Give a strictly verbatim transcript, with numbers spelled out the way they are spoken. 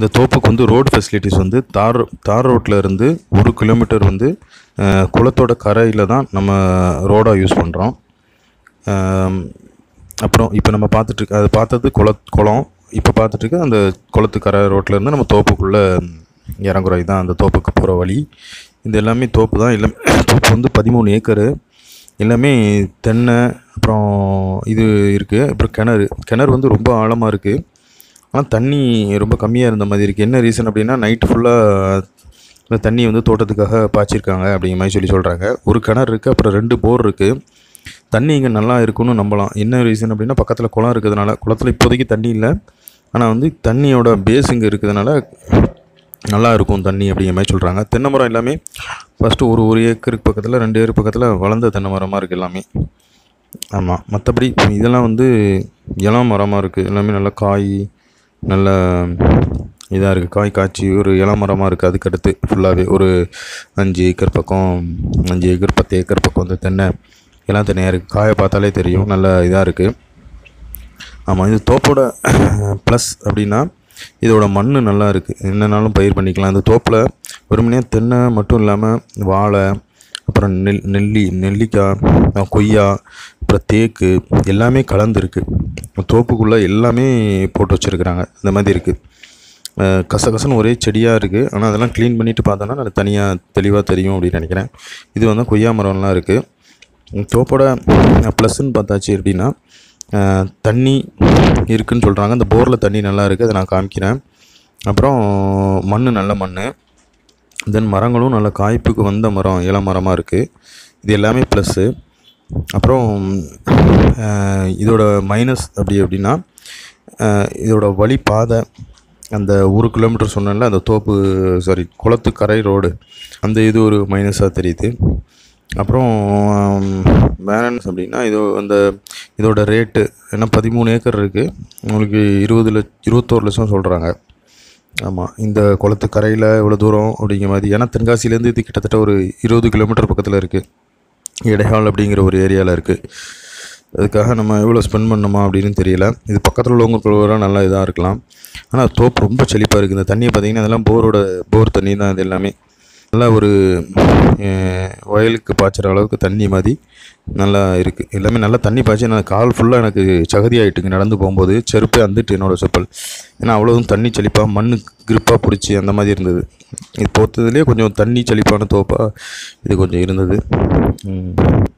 இந்த தோப்புக்கு வந்து road facilities வந்து தார் தார் ரோட்டில் இருந்து ஒரு கிலோமீட்டர் வந்து குளத்தோட கரையில் தான் நம்ம ரோடாக யூஸ் பண்ணுறோம். அப்புறம் இப்போ நம்ம பார்த்துட்ருக்க அது பார்த்தது குள குளம் இப்போ பார்த்துட்ருக்க அந்த குளத்து கரை ரோட்டில் இருந்து நம்ம தோப்புக்குள்ளே இறங்குறோம். இதுதான் அந்த தோப்புக்கு போகிற வழி. இது எல்லாமே தோப்பு தான். எல்லாமே தோப்பு வந்து பதிமூணு ஏக்கரு. எல்லாமே தென்னை, அப்புறம் இது இருக்குது. அப்புறம் கிணறு கிணறு வந்து ரொம்ப ஆழமாக இருக்குது. ஆனால் தண்ணி ரொம்ப கம்மியாக இருந்த மாதிரி இருக்குது. என்ன ரீசன் அப்படின்னா, நைட்டு ஃபுல்லாக இந்த தண்ணி வந்து தோட்டத்துக்காக பாய்ச்சிருக்காங்க அப்படிங்கிற மாதிரி சொல்லி சொல்கிறாங்க. ஒரு கிணறு இருக்குது, அப்புறம் ரெண்டு போர் இருக்குது. தண்ணி இங்கே நல்லா இருக்குன்னு நம்பலாம். என்ன ரீசன் அப்படின்னா, பக்கத்தில் குளம் இருக்கிறதுனால. குளத்தில் இப்போதைக்கு தண்ணி இல்லை, ஆனால் வந்து தண்ணியோட பேஸ் இங்கே இருக்கிறதுனால நல்லா இருக்கும் தண்ணி அப்படிங்கிற மாதிரி சொல்கிறாங்க. தென்னை மரம் எல்லாமே ஃபஸ்ட்டு ஒரு ஒரு ஏக்கருக்கு பக்கத்தில் ரெண்டு ஏக்கர் பக்கத்தில் வளர்ந்த தென்னை மரமாக இருக்குது எல்லாமே. ஆமாம், மற்றபடி இதெல்லாம் வந்து இளம் மரமாக இருக்குது. எல்லாமே நல்லா காய் நல்ல இதாக இருக்குது. காய் காய்ச்சி ஒரு இளம் மரமாக இருக்குது. அதுக்கடுத்து ஃபுல்லாகவே ஒரு அஞ்சு ஏக்கர் பக்கம் அஞ்சு ஏக்கர் பத்து ஏக்கர் பக்கம் வந்து தென்னை எல்லாம் தென்னையாக இருக்குது. காயை பார்த்தாலே தெரியும், நல்ல இதாக இருக்குது. ஆமாம், இது தோப்போட ப்ளஸ் அப்படின்னா இதோட மண் நல்லா இருக்குது. என்னன்னாலும் பயிர் பண்ணிக்கலாம். இந்த தோப்பில் வெறுமனே தென்னை மட்டும் இல்லாமல் வாழை, அப்புறம் நெல் நெல்லி நெல்லிக்காய், கொய்யா, அப்புறம் தேக்கு எல்லாமே கலந்துருக்கு. தோப்புக்குள்ளே எல்லாமே போட்டு வச்சுருக்குறாங்க. இந்த மாதிரி இருக்குது. கச கசன்னு ஒரே செடியாக இருக்குது. ஆனால் அதெல்லாம் க்ளீன் பண்ணிவிட்டு பார்த்தோன்னா அது தனியாக தெளிவாக தெரியும் அப்படின்னு நினைக்கிறேன். இது வந்து கொய்யா மரம்லாம் இருக்குது. தோப்போட ப்ளஸ்ன்னு பார்த்தாச்சு அப்படின்னா, தண்ணி இருக்குதுன்னு சொல்கிறாங்க. அந்த போரில் தண்ணி நல்லா இருக்குது, அதை நான் காமிக்கிறேன். அப்புறம் மண் நல்ல மண். தென் மரங்களும் நல்ல காய்ப்புக்கு வந்த மரம், இளம் மரமாக இருக்குது. இது எல்லாமே ப்ளஸ்ஸு. அப்புறம் இதோட மைனஸ் அப்படி அப்படின்னா, இதோட வழி பாதை அந்த ஒரு கிலோமீட்டர் சொன்னேன்ல, அந்த தோப்பு சாரி குளத்து கரை ரோடு, அந்த இது ஒரு மைனஸாக தெரியுது. அப்புறம் வேற என்ன அப்படின்னா, இதோ அந்த இதோட ரேட்டு ஏன்னா பதிமூணு ஏக்கர் இருக்குது. உங்களுக்கு இருபது லட்ச இருபத்தோரு லட்சம் சொல்கிறாங்க. ஆமாம், இந்த குளத்து கரையில் இவ்வளோ தூரம் அப்படிங்கிற மாதிரி. ஏன்னா தென்காசிலேருந்து இது கிட்டத்தட்ட ஒரு இருபது கிலோமீட்டர் பக்கத்தில் இருக்குது. இடைக்கால் அப்படிங்கிற ஒரு ஏரியாவில் இருக்குது. அதுக்காக நம்ம எவ்வளோ ஸ்பெண்ட் பண்ணணுமா அப்படின்னு தெரியல. இது பக்கத்தில் உள்ளவங்களுக்கு நல்லா இதாக இருக்கலாம். ஆனால் தோப்பு ரொம்ப செழிப்பாக இருக்குது. இந்த தண்ணியை பார்த்திங்கன்னா அதெல்லாம் போரோட போர் தண்ணி தான். இது எல்லாமே நல்லா ஒரு வயலுக்கு பாய்ச்சுற அளவுக்கு தண்ணி மாதிரி நல்லா இருக்குது. எல்லாமே நல்லா தண்ணி பாய்ச்சி நான் கால் ஃபுல்லாக எனக்கு சகதி ஆகிட்டுங்க நடந்து போகும்போது. செருப்பே வந்துட்டு என்னோடய செப்பல். ஏன்னா அவ்வளோதும் தண்ணி செழிப்பாக மண் கிரிப்பாக பிடிச்சி அந்த மாதிரி இருந்தது. இது போத்ததுலேயே கொஞ்சம் தண்ணி செழிப்பான தோப்பாக இது கொஞ்சம் இருந்தது.